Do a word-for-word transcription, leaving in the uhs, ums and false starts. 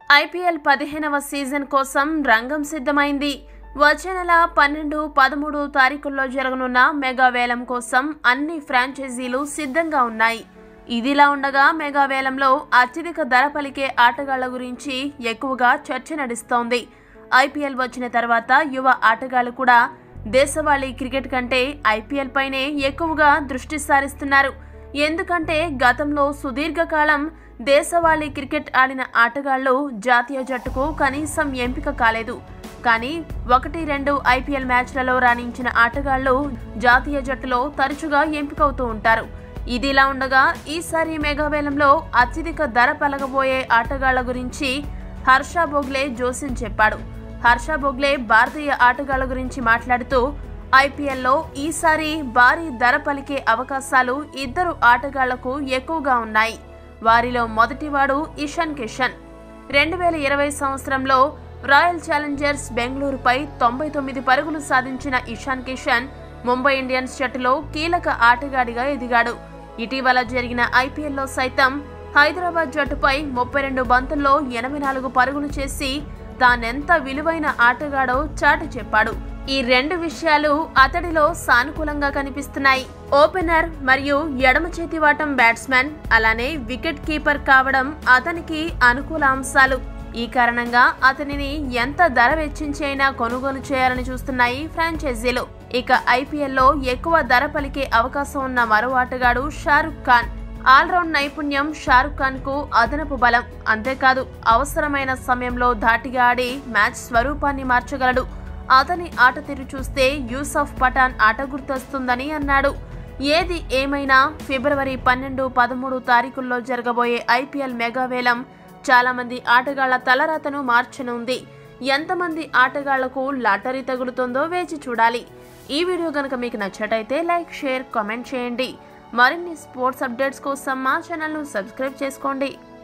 IPL పదిహేనవ season కోసం రంగం సిద్ధమైంది. వచ్చే నెల పన్నెండు పదమూడు తారీఖుల్లో జరగనున్న మెగా వేలం కోసం అన్ని ఫ్రాంచైజీలు సిద్ధంగా ఉన్నాయి. ఇదిలా ఉండగా మెగా వేలంలో అత్యధిక ధర పలికే ఆటగాళ్ల గురించి ఎక్కువగా చర్చ నడుస్తోంది. ఐపీఎల్ వచ్చిన తర్వాత యువ ఆటగాళ్లు కూడా దేశవాళీ క్రికెట్ కంటే ఐపీఎల్ పైనే ఎక్కువగా దృష్టి సారిస్తున్నారు. ఎందుకంటే గతంలో సుదీర్ఘకాలం దేశవాళీ క్రికెట్ ఆడిన ఆటగాళ్లు జాతీయ జట్టుకు కనీసం ఎంపిక కాలేదు. కానీ ఒకటి రెండు ఐపీఎల్ మ్యాచ్లలో రాణించిన ఆటగాళ్లు జాతీయ జట్టులో తరచుగా ఎంపికవుతూ ఉంటారు. ఇదిలా ఉండగా ఈసారి మెగా వేలంలో అత్యధిక ధర పలకబోయే ఆటగాళ్ల గురించి హర్ష భోగ్లే జోస్యం చెప్పాడు. హర్ష భోగ్లే భారతీయ ఆటగాళ్ల గురించి మాట్లాడుతూ ఐపీఎల్లో ఈసారి భారీ ధర పలికే అవకాశాలు ఇద్దరు ఆటగాళ్లకు ఎక్కువగా ఉన్నాయి. వారిలో మొదటివాడు ఇషాన్ కిషన్. రెండు వేల ఇరవై సంవత్సరంలో రాయల్ ఛాలెంజర్స్ బెంగళూరుపై తొంభై తొమ్మిది పరుగులు సాధించిన ఇషాన్ కిషన్ ముంబై ఇండియన్స్ జట్టులో కీలక ఆటగాడిగా ఎదిగాడు. ఇటీవల జరిగిన ఐపీఎల్లో సైతం హైదరాబాద్ జట్టుపై ముప్పై రెండు బంతుల్లో ఎనభై నాలుగు పరుగులు చేసి తానెంత విలువైన ఆటగాడో చాటి చెప్పాడు. ఈ రెండు విషయాలు అతడిలో సానుకూలంగా కనిపిస్తున్నాయి. ఓపెనర్ మరియు ఎడమ చేతివాటం బ్యాట్స్మెన్, అలానే వికెట్ కీపర్ కావడం అతనికి అనుకూల అంశాలు. ఈ కారణంగా అతనిని ఎంత ధర వెచ్చించైనా కొనుగోలు చేయాలని చూస్తున్నాయి ఫ్రాంచైజీలు. ఇక ఐపీఎల్లో ఎక్కువ ధర పలికే అవకాశం ఉన్న మరో ఆటగాడు షారుఖ్ ఖాన్. ఆల్రౌండ్ నైపుణ్యం షారుఖ్ ఖాన్ కు అదనపు బలం. అంతేకాదు అవసరమైన సమయంలో ధాటిగా ఆడి మ్యాచ్ స్వరూపాన్ని మార్చగలడు. అతని ఆట తీరు చూస్తే యూసఫ్ పఠాన్ ఆట గుర్తొస్తుందని అన్నాడు. ఏది ఏమైనా ఫిబ్రవరి పన్నెండు పదమూడు తారీఖుల్లో జరగబోయే ఐపీఎల్ మెగా వేలం చాలా మంది ఆటగాళ్ల తలరాతను మార్చనుంది. ఎంతమంది ఆటగాళ్లకు లాటరీ తగులుతుందో వేచి చూడాలి. ఈ వీడియో కనుక మీకు నచ్చటైతే లైక్, షేర్, కామెంట్ చేయండి. మరిన్ని స్పోర్ట్స్ అప్డేట్స్ కోసం మా ఛానల్ను సబ్స్క్రైబ్ చేసుకోండి.